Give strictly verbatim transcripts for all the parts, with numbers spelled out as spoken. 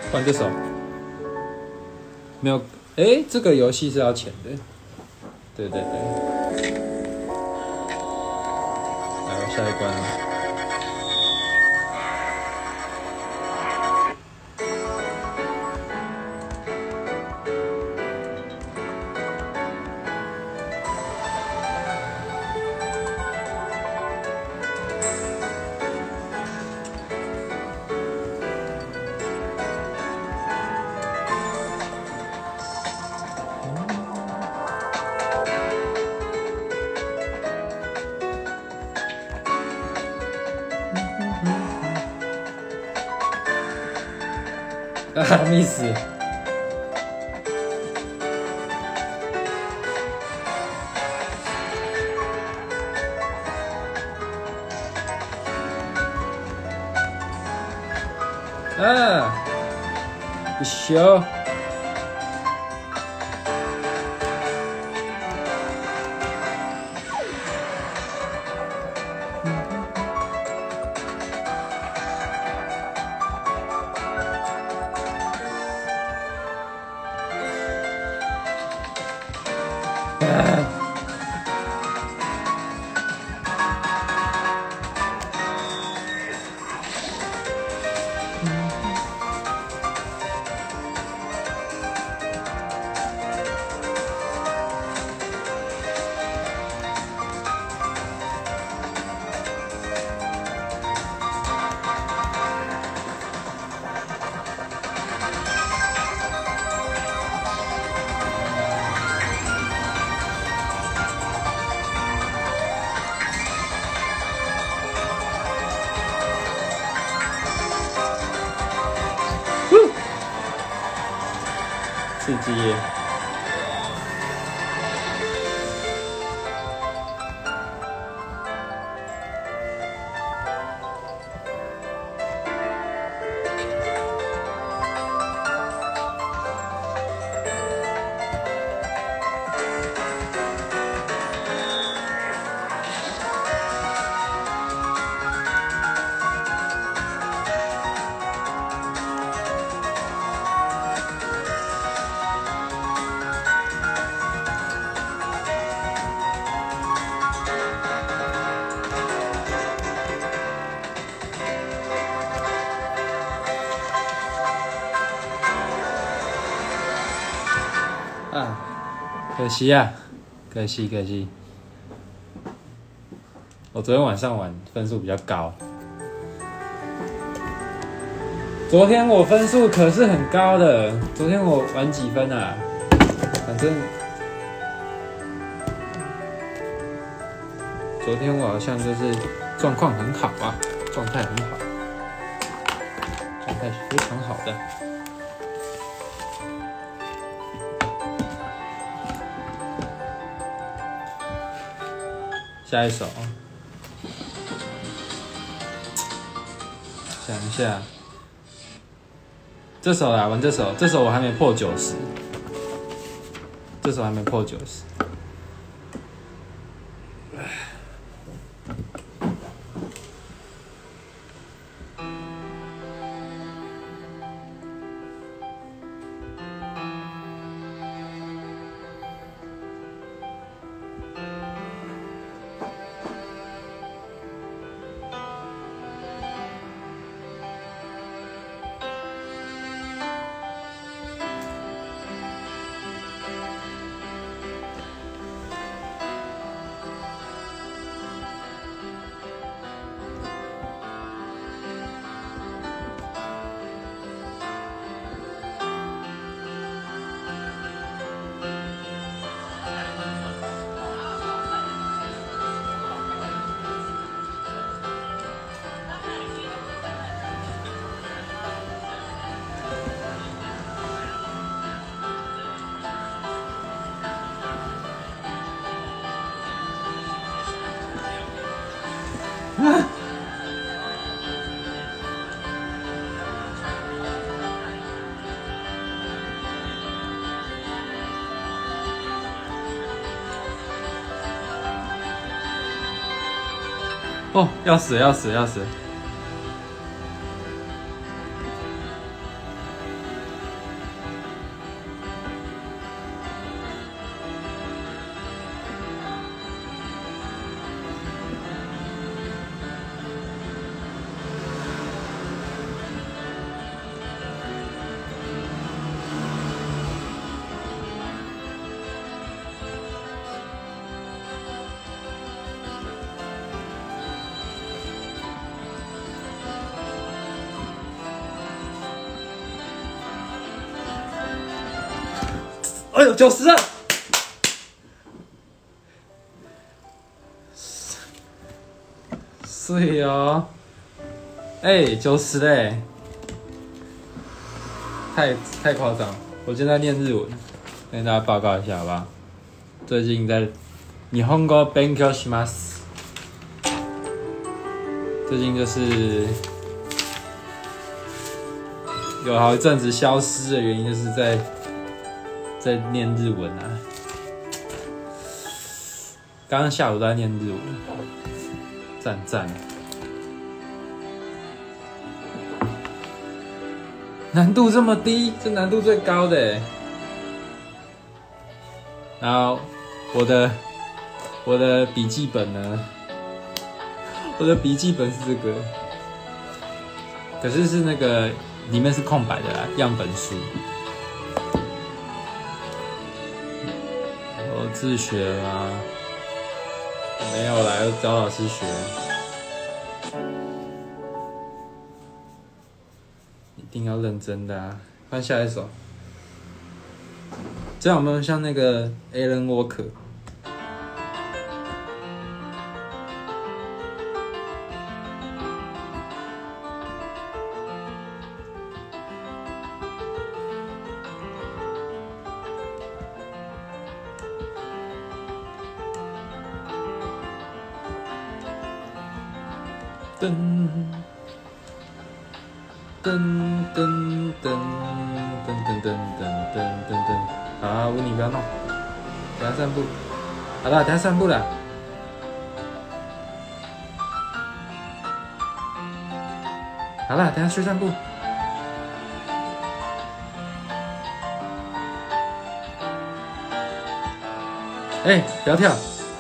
换这首。没有，哎、欸，这个游戏是要钱的。对对对。来，我下一关了。啊 ，miss。啊，一宿。刺激耶！啊，可惜啊，可惜可惜。我昨天晚上玩分数比较高，昨天我分数可是很高的。昨天我玩几分啊？反正昨天我好像就是状况很好啊，状态很好，状态是非常好的。下一首，想一下，这首啦，玩这首，这首我还没破九十，这首还没破九十。啊！哦，要死要死要死！ 哎呦，九十了！碎哦！哎、欸，九十嘞！太太夸张！我现在念日文，跟大家报告一下好不好？最近在日本語勉強します。最近就是有好一阵子消失的原因，就是在在念日文啊。刚刚下午都在念日文，赞赞。难度这么低，这难度最高的耶。然后我的我的笔记本呢？我的笔记本是这个，可是是那个里面是空白的啦，样本书。我自学吗？没有啦，要找老师学。一定要认真的啊！换下一首，这样有没有像那个 Alan Walker？噔噔噔噔噔噔噔噔噔噔噔！好，温妮不要弄，等下散步。好了，等下散步了。好了，等下去散步。哎、欸，不要跳。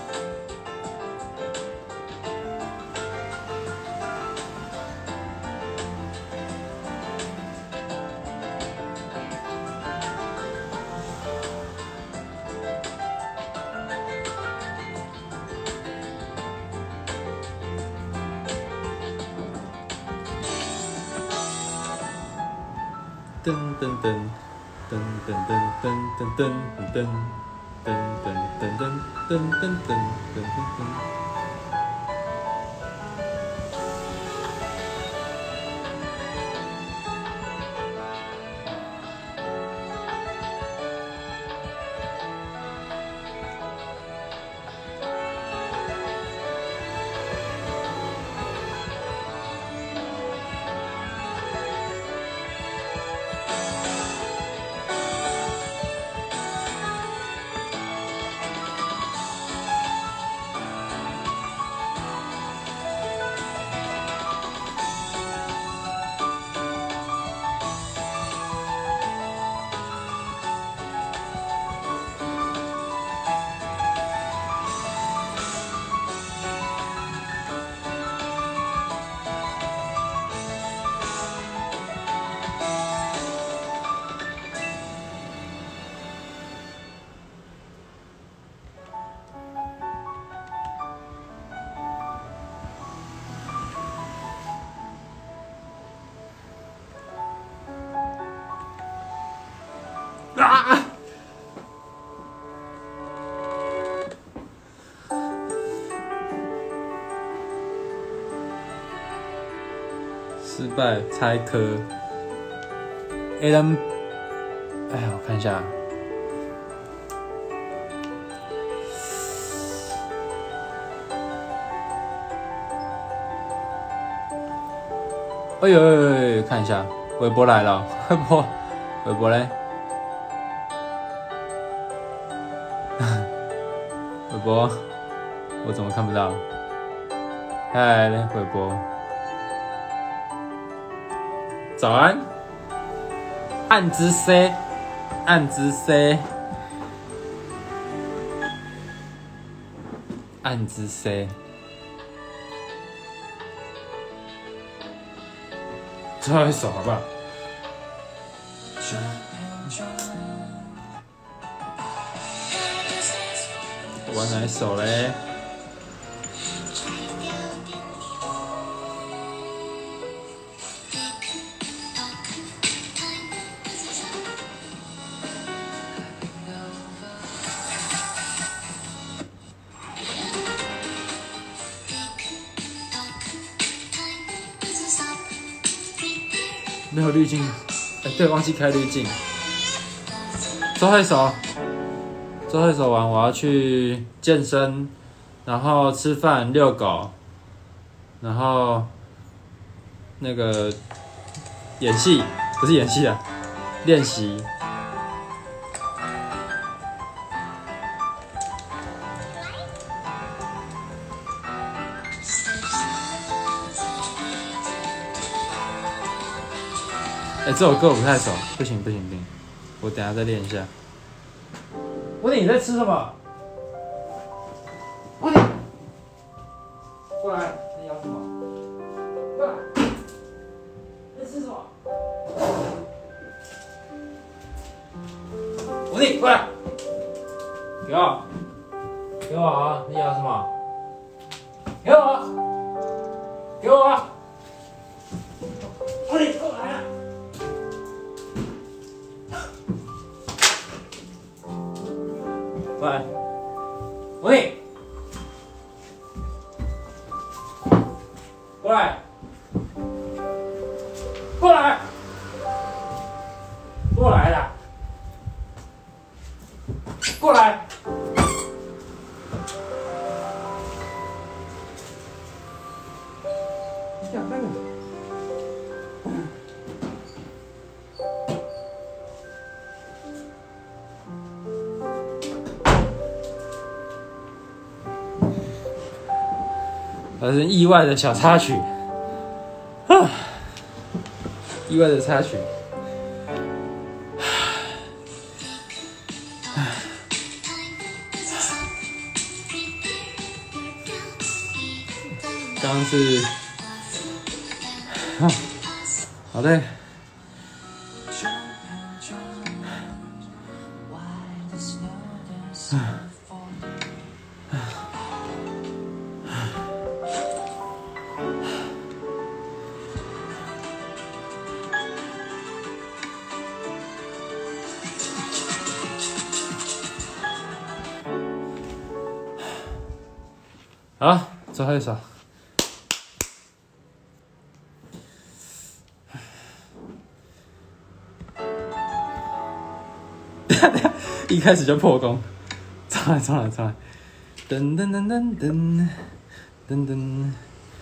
噔噔噔噔噔噔噔噔噔噔噔噔噔噔噔噔噔噔。啊！失败，猜科。Alan， 哎呀，我看一下。哎呦，哎呦，看一下，微博来了，微博，微博嘞。微博，我怎么看不到？嗨，微博，早安，暗之 C， 暗之 C， 暗之 C， 最后一首好不好？玩哪一首嘞？ 没有滤镜。哎，对，忘记开滤镜。最后一首，最后一首完，我要去健身，然后吃饭、遛狗，然后那个演戏，不是演戏啊，练习。哎，这首歌我不太熟，不行不行不行，我等一下再练一下。温迪，你在吃什么？温迪，过来，你要什么？过来，在吃什么？温迪，过来，给我，给我啊！你要什么？给我，给我！温迪，过来啊！过来，喂，过来，过来，过来啦，过来，讲那个。还是意外的小插曲，啊，意外的插曲。刚刚是，啊，好累。好，最后一首。一开始就破功，重来，重来，重来！噔噔噔噔噔噔噔。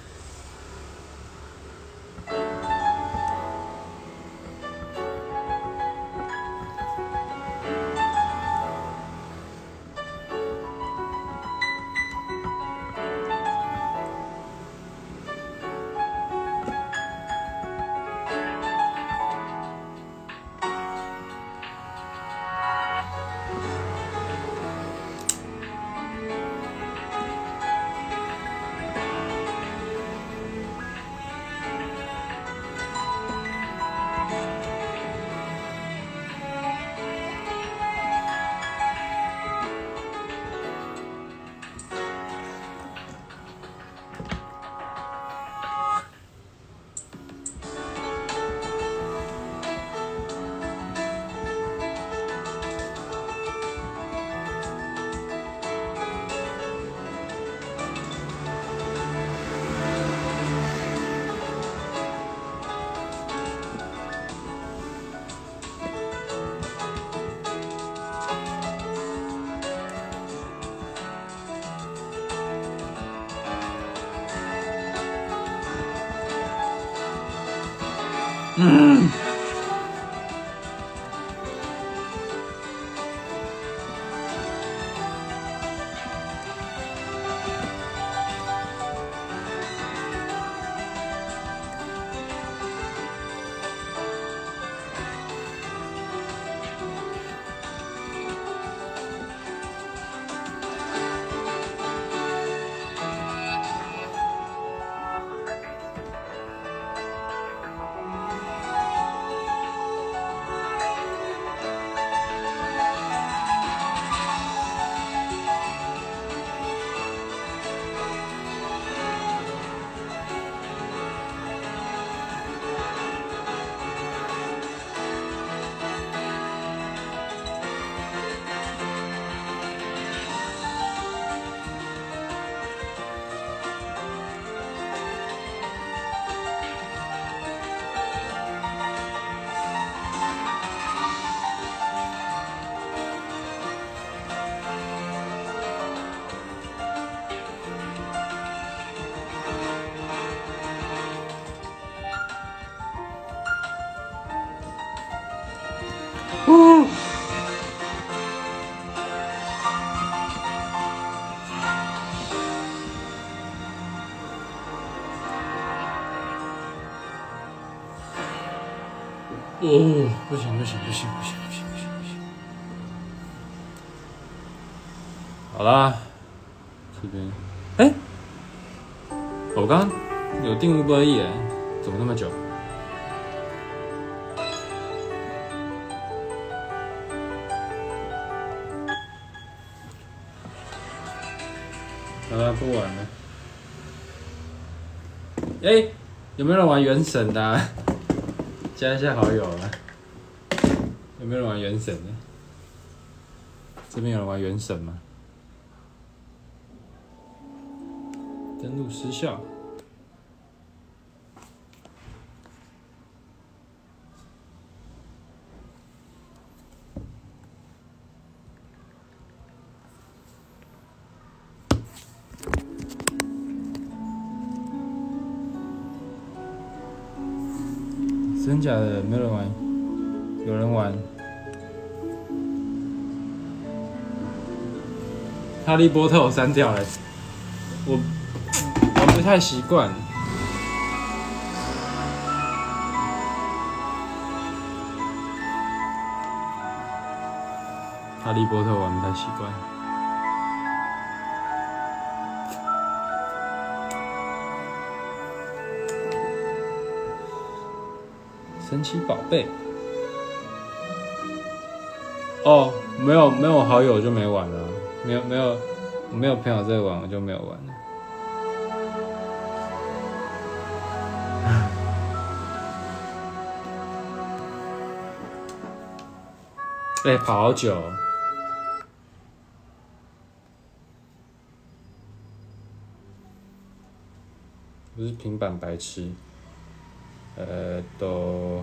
嗯。 哦，不行不行不行不行不行不行不行！好啦，这边，哎、欸，我刚刚有订 Uber Eats，怎么那么久？好了，不玩了。哎、欸，有没有人玩原神的、啊？加一下好友啊！有没有人玩原神的？这边有人玩原神吗？登录失效。真假的？没有人玩？有人玩？哈利波特我删掉了，我玩不太习惯。哈利波特玩不太习惯。神奇宝贝。哦，没有没有好友就没玩了，没有没有没有朋友在玩，我就没有玩了。哎、欸，跑好久、哦。不是平板白痴。呃，都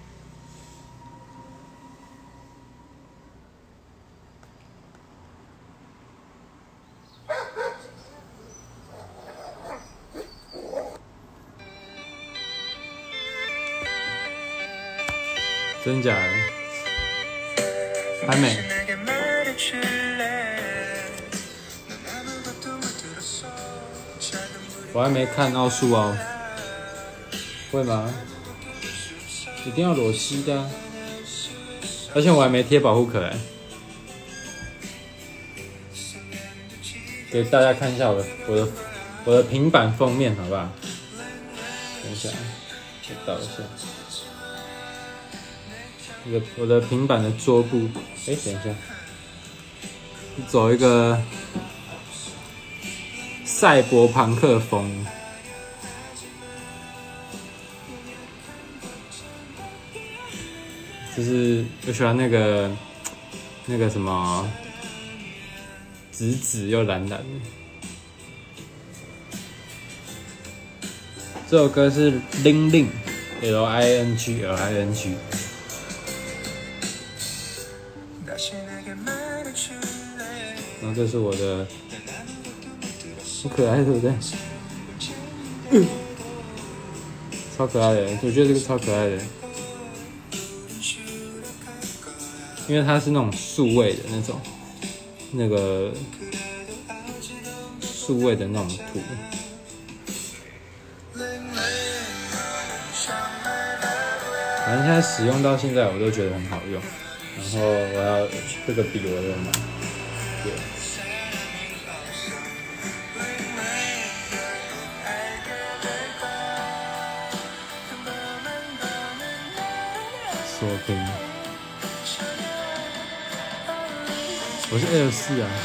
真假的？还没。我还没看奥数哦。会吗？一定要裸膝的、啊，而且我还没贴保护壳哎，给大家看一下我的我的我的平板封面好不好？等一下，我倒一下，我的我的平板的桌布，哎、欸，等一下，走一个赛博朋克风。就是我喜欢那个那个什么紫紫又蓝蓝的。这首歌是 Ling Ling L I N G L I N G。然后这是我的，很可爱，对不对？嗯，超可爱的，我觉得这个超可爱的。因为它是那种数位的那种，那个数位的那种图，反正现在使用到现在我都觉得很好用。然后我要这个笔我要买，对。索平。我是 L 四啊，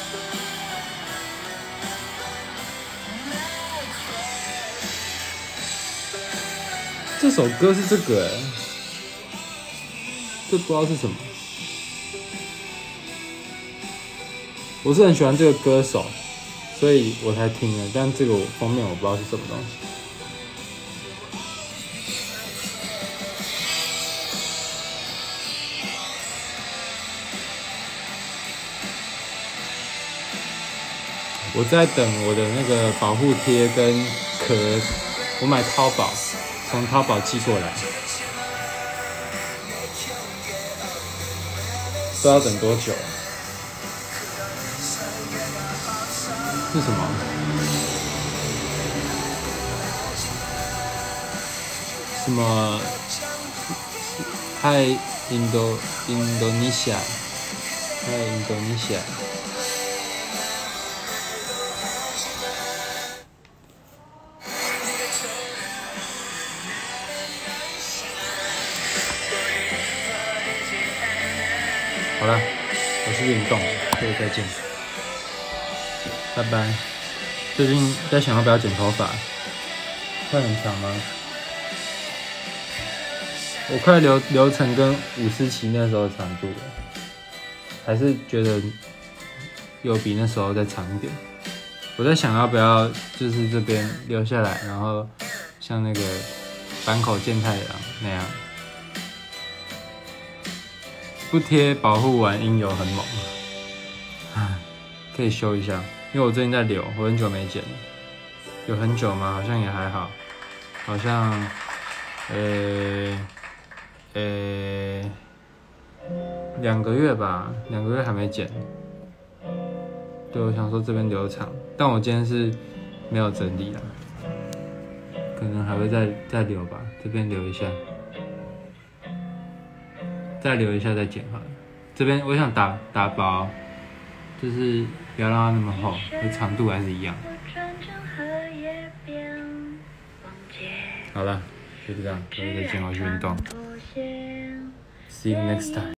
这首歌是这个、欸，这不知道是什么。我是很喜欢这个歌手，所以我才听了，但这个封面我不知道是什么东西。我在等我的那个保护贴跟壳，我买淘宝，从淘宝寄过来，不知道等多久。是什么？什么？ Hi Indo Indonesia Hi Indonesia。好了，我去运动，各位再见，拜拜。最近在想要不要剪头发，会很长吗？我快留留成跟五十期那时候长度了，还是觉得有比那时候再长一点。我在想要不要就是这边留下来，然后像那个坂口健太郎那样，不贴保护完应有很猛，可以修一下。因为我最近在留，我很久没剪了，有很久吗？好像也还好，好像呃。呃，两个月吧，两个月还没剪。对，我想说这边留长，但我今天是没有整理啦，可能还会再再留吧，这边留一下，再留一下再剪好了。这边我想打打薄，就是不要让它那么厚，那长度还是一样。好了，就这样，我再剪，我去运动。See you next time.